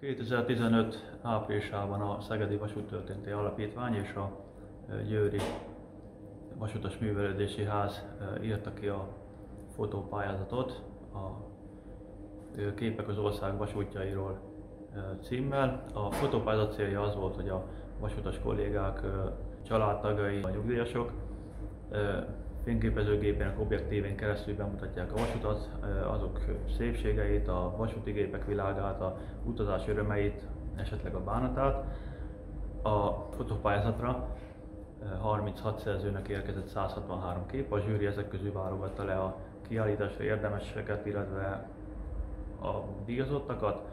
2015 áprilisában a Szegedi Vasúttörténeti Alapítvány és a Győri Vasutas Művelődési Ház írta ki a fotópályázatot a Képek az ország vasútjairól címmel. A fotópályázat célja az volt, hogy a vasutas kollégák családtagjai, a nyugdíjasok fényképezőgépének objektívén keresztül bemutatják a vasutat, azok szépségeit, a vasúti gépek világát, a utazás örömeit, esetleg a bánatát. A fotópályázatra 36 szerzőnek érkezett 163 kép, a zsűri ezek közül válogatta le a kiállításra érdemeseket, illetve a díjazottakat.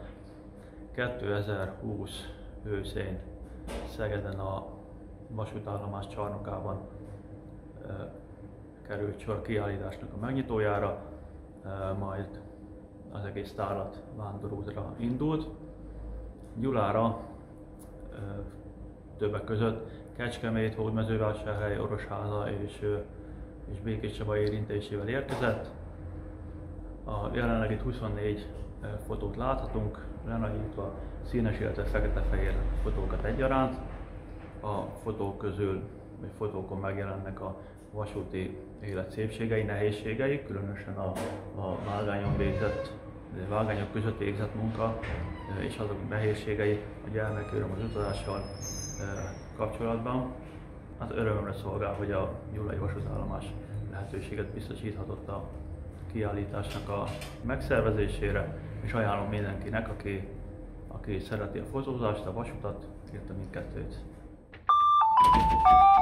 2020 őszén Szegeden a vasútállomás csarnokában került sor kiállításnak a megnyitójára, majd az egész tárlat vándorútra indult. Gyulára többek között Kecskemét, Hódmezővásárhely, Orosháza és Békéscsaba érintésével érkezett. Jelenleg itt 24 fotót láthatunk, lenagyítva színes, illetve fekete-fehér fotókat egyaránt. A fotók közül, vagy fotókon megjelennek a vasúti élet szépségei, nehézségei, különösen a vágányok között végzett munka és azok nehézségei a gyermeköröm az utazással kapcsolatban. Az örömömre szolgál, hogy a gyulai vasútállomás lehetőséget biztosíthatott a kiállításnak a megszervezésére, és ajánlom mindenkinek, aki szereti a fotózást, a vasutat, illetve mindkettőt.